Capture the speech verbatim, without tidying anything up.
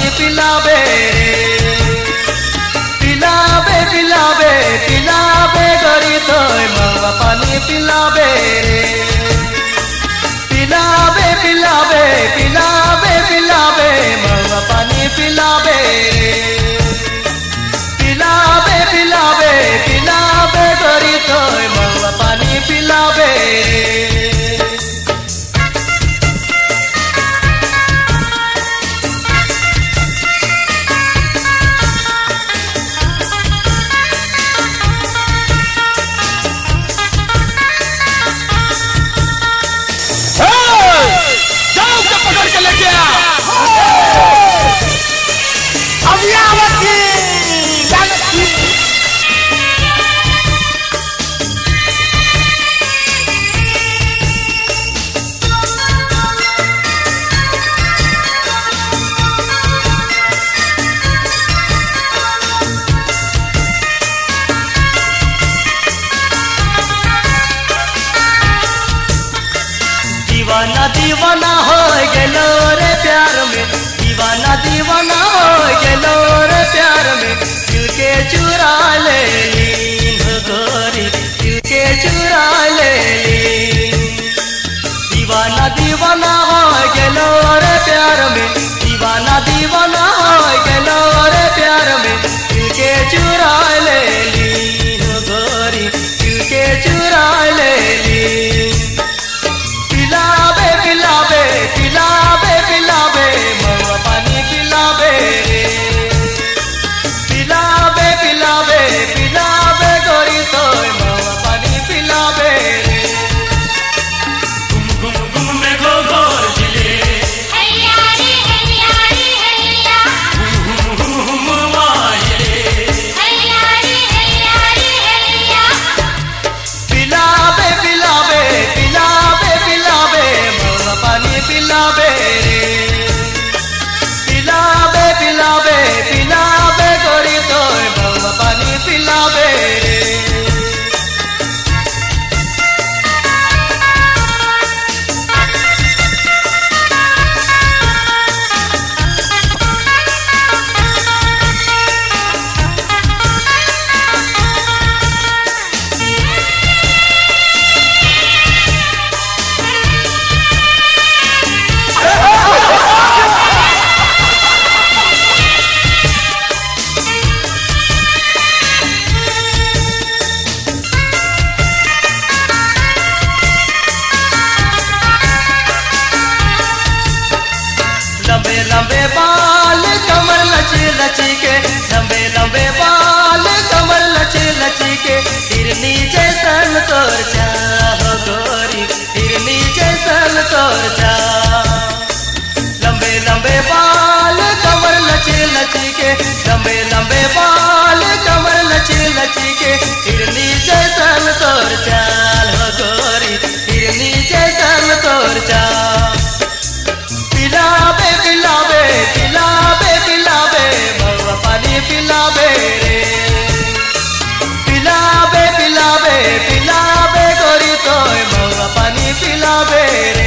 पिलाबे रे पिलाबे पिलाबे पिलाबे गरी तोय महुआ पानी पिलाबे रे पिलाबे पिलाबे पिलाबे पिलाबे महुआ पानी पिलाबे रे पिलाबे पिलाबे पिलाबे गरी तोय महुआ पानी पिलाबे रे दीवाना दीवाना हो गेलो रे प्यार में दीवाना दीवाना हो गेलो रे प्यार में दिल के चुरा ले ली गोरी दिल के चुरा ले ली दीवाना दीवाना हो गेलो रे प्यार में दीवाना दीवाना हो गेलो रे प्यार में दिल के चुरा ले ली गोरी दिल के चुरा ले ली पिलाबे पिलाबे पिलाबे पिलाबे महुआ पानी पिलाबे रे पिलाबे पिलाबे पिलाबे गोरी तोय महुआ पानी पिलाबे रे घुम घुम घुम में गो गोर जिले हैया रे हैया रे हैया घुम घुम घुम वाये हैया रे हैया रे हैया पिलाबे पिलाबे पिलाबे पिलाबे महुआ पानी पिलाबे रे पिलाबे पिलाबे पिलाबे गोरी तोय महुआ पानी पिलाबे रे लंबे लंबे बाल कमर लची लची के लंबे लंबे बाल कमर लची लची के हिरनी जैसन तोर चाह गोरी हिरनी जैसन तोर चाह लंबे लंबे बाल कमर लची लची के लंबे लंबे बाल कमर लची लची के हिरनी जैसन तोर चाल हो गोरी हिरनी जैसन तोर चाल पिलाबे पिलाबे पिलाबे पिलाबे महुआ पानी पिलाबे रे पिलाबे पिलाबे पिलाबे गोरी तोय महुआ पानी पिलाबे रे